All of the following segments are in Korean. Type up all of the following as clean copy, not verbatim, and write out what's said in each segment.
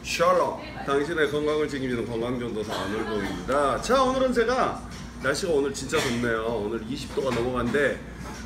샬롬, 당신의 건강을 책임지는 건강전도사 안울동입니다. 자, 오늘은 제가 날씨가 오늘 진짜 덥네요. 오늘 20도가 넘어간데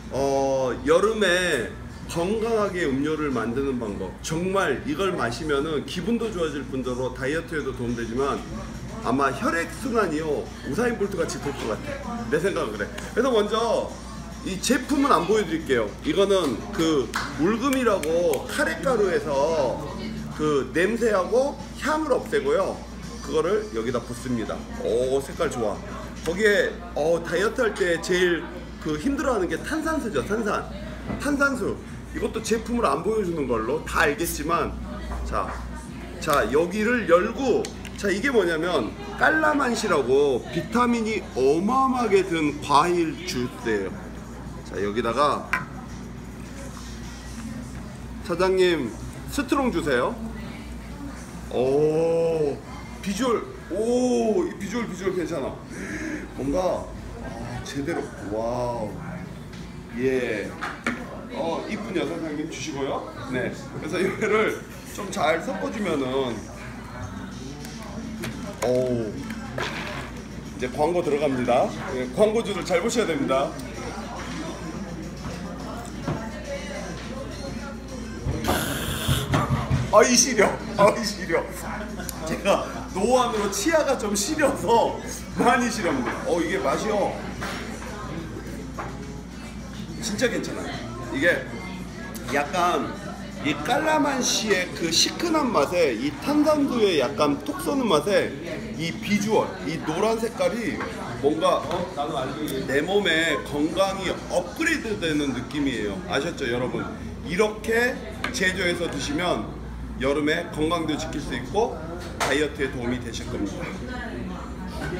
여름에 건강하게 음료를 만드는 방법, 정말 이걸 마시면은 기분도 좋아질 뿐더러 다이어트에도 도움되지만 아마 혈액순환이요 우사인 볼트 같이 돌 것 같아. 내 생각은 그래. 그래서 먼저 이 제품은 안 보여드릴게요. 이거는 그 울금이라고 카레가루에서 그 냄새하고 향을 없애고요, 그거를 여기다 붓습니다. 오, 색깔 좋아. 거기에 다이어트 할 때 제일 그 힘들어하는 게 탄산수죠. 탄산수. 이것도 제품을 안 보여주는 걸로 다 알겠지만, 자 여기를 열고, 자 이게 뭐냐면 깔라만시라고 비타민이 어마어마하게 든 과일 주스예요. 자 여기다가 사장님 스트롱 주세요. 오, 비주얼, 이 비주얼 괜찮아. 뭔가 제대로. 와우. 예. 이쁜 여사장님 주시고요. 네. 그래서 이거를 좀 잘 섞어주면은, 이제 광고 들어갑니다. 네, 광고주를 잘 보셔야 됩니다. 이 시려. 제가 노안으로 치아가 좀 시려서 많이 시렵니다. 이게 맛이요 진짜 괜찮아요. 이게 약간 이 깔라만시의 그 시큰한 맛에, 이 탄산수의 약간 톡 쏘는 맛에 이 비주얼, 이 노란 색깔이 뭔가 내 몸에 건강이 업그레이드 되는 느낌이에요. 아셨죠 여러분? 이렇게 제조해서 드시면 여름에 건강도 지킬 수 있고 다이어트에 도움이 되실 겁니다.